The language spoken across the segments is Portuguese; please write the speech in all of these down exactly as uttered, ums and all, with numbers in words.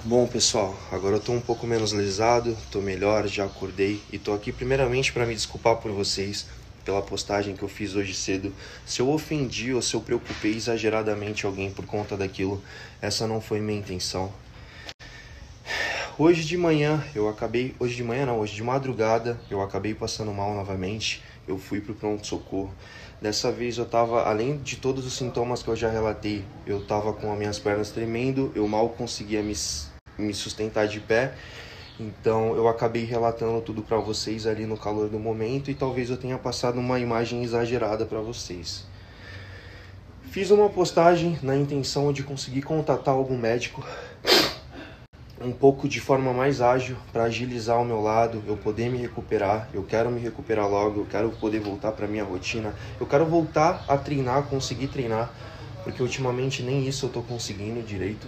Bom, pessoal, agora eu tô um pouco menos lesado, tô melhor, já acordei e tô aqui primeiramente para me desculpar por vocês pela postagem que eu fiz hoje cedo. Se eu ofendi ou se eu preocupei exageradamente alguém por conta daquilo, essa não foi minha intenção. Hoje de manhã eu acabei, hoje de manhã não, hoje de madrugada eu acabei passando mal novamente. Eu fui pro pronto-socorro. Dessa vez eu tava, além de todos os sintomas que eu já relatei, eu tava com as minhas pernas tremendo, eu mal conseguia me, me sustentar de pé. Então eu acabei relatando tudo para vocês ali no calor do momento e talvez eu tenha passado uma imagem exagerada para vocês. Fiz uma postagem na intenção de conseguir contatar algum médico um pouco de forma mais ágil para agilizar o meu lado, eu poder me recuperar. Eu quero me recuperar logo, eu quero poder voltar para minha rotina, eu quero voltar a treinar, conseguir treinar, porque ultimamente nem isso eu tô conseguindo direito.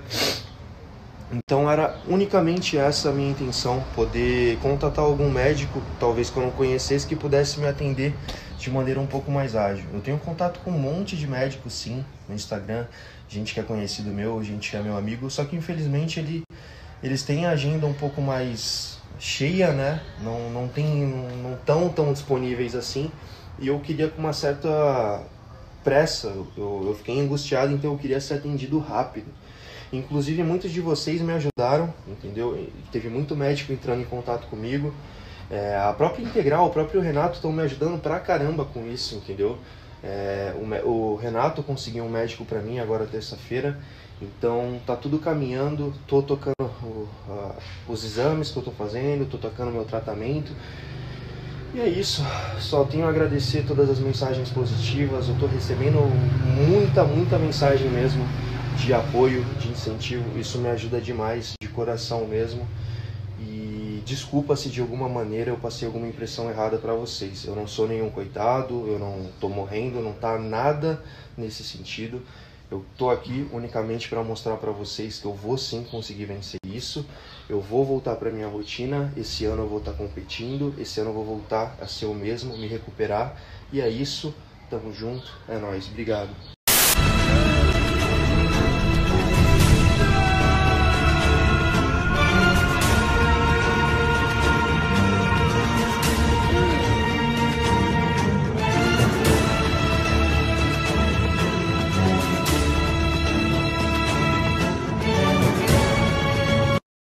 Então era unicamente essa a minha intenção, poder contatar algum médico, talvez que eu não conhecesse, que pudesse me atender de maneira um pouco mais ágil. Eu tenho contato com um monte de médicos, sim, no Instagram, gente que é conhecido meu, gente que é meu amigo, só que infelizmente ele, eles têm a agenda um pouco mais cheia, né? Não, não tem, não tão tão disponíveis assim, e eu queria com uma certa pressa, eu, eu fiquei angustiado, então eu queria ser atendido rápido. Inclusive, muitos de vocês me ajudaram, entendeu? Teve muito médico entrando em contato comigo. É, a própria Integral, o próprio Renato estão me ajudando pra caramba com isso, entendeu? É, o, o Renato conseguiu um médico pra mim agora terça-feira. Então, tá tudo caminhando. Tô tocando o, a, os exames que eu tô fazendo, tô tocando meu tratamento. E é isso, só tenho a agradecer todas as mensagens positivas. Eu tô recebendo muita, muita mensagem mesmo de apoio, de incentivo. Isso me ajuda demais, de coração mesmo. E desculpa se de alguma maneira eu passei alguma impressão errada para vocês. Eu não sou nenhum coitado, eu não tô morrendo, não tá nada nesse sentido. Eu tô aqui unicamente para mostrar para vocês que eu vou sim conseguir vencer isso. Eu vou voltar para minha rotina. Esse ano eu vou estar competindo. Esse ano eu vou voltar a ser o mesmo, me recuperar. E é isso. Tamo junto. É nóis. Obrigado.